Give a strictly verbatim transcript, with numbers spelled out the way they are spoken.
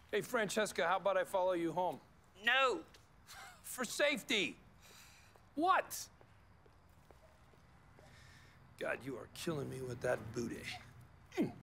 Hey, Francesca, how about I follow you home? No. For safety. What? God, you are killing me with that booty.